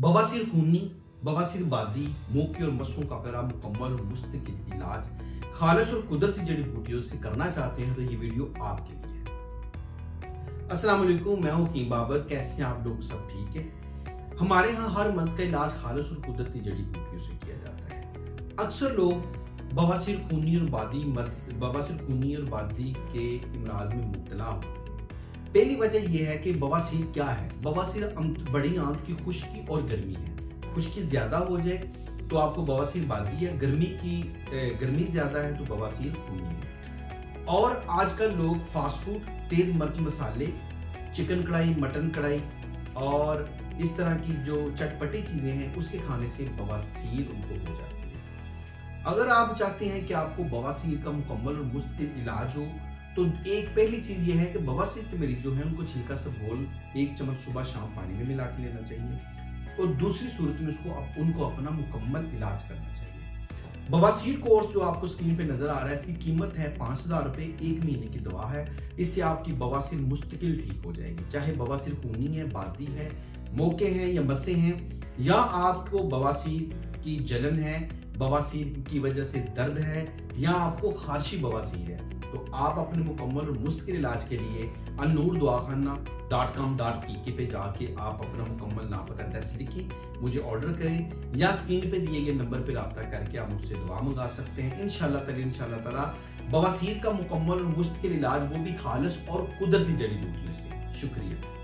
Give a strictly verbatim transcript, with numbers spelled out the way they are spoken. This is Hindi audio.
बवासीर खूनी, बवासीर बादी, मोके और मस्सों का अगर आप मुकम्मल और मुस्तकिल इलाज खालिस और कुदरती जड़ी बूटियों से करना चाहते हैं तो ये वीडियो आपके लिए है। अस्सलाम वालेकुम, मैं हूं हकीम बाबर। कैसे हैं आप लोग? सब ठीक है? हमारे यहाँ हर मर्ज का इलाज खालिस और कुदरती जड़ी बूटियों से किया जाता है। अक्सर लोग बवासीर खूनी और बादी मर्ज बवासीर खूनी और बादी के इमराज में मुब्तला होते हैं। पहली वजह यह है कि बवासीर क्या है। बवासीर बड़ी आंत की खुश्की और गर्मी है। खुश्की ज्यादा हो जाए तो आपको बवासीर बादी है, गर्मी की गर्मी ज्यादा है तो बवासीर खूनी है। और आजकल लोग फास्ट फूड, तेज मिर्च मसाले, चिकन कढ़ाई, मटन कढ़ाई और इस तरह की जो चटपटी चीजें हैं उसके खाने से बवासीर उनको हो जाती है। अगर आप चाहते हैं कि आपको बवासीर का मुकम्मल और मुस्तकिल इलाज हो तो एक पहली चीज ये है कि बवासीर के मरीज जो है उनको छिलका सब घोल एक चम्मच सुबह शाम पानी में मिला के लेना चाहिए और दूसरी सूरत में उसको अप, उनको अपना मुकम्मल इलाज करना चाहिए। बवासीर कोर्स जो आपको स्क्रीन पे नजर आ रहा है, इसकी कीमत है पांच हजार रुपए, एक महीने की दवा है। इससे आपकी बवासीर मुस्तकिल ठीक हो जाएगी। चाहे बवासीर खूनी है, बादी है, मोके हैं या मस्से हैं, या आपको बवासीर की जलन है, बवासीर की वजह से दर्द है, या आपको खारशी बवासीर है, तो आप अपने मुकम्मल और मुस्तकिल इलाज के लिए Anoor Duakhana dot com dot P K पे जाके आप अपना मुकम्मल नाम पता एड्रेस लिखिए, मुझे ऑर्डर करें या स्क्रीन पे दिए गए नंबर पे रब्ता करके आप मुझसे दवा मंगा सकते हैं। इंशाल्लाह ताला इंशाल्लाह ताला बवासीर का मुकम्मल और मुस्तकिल इलाज, वो भी खालिस और कुदरती जड़ी बूटियों से। शुक्रिया।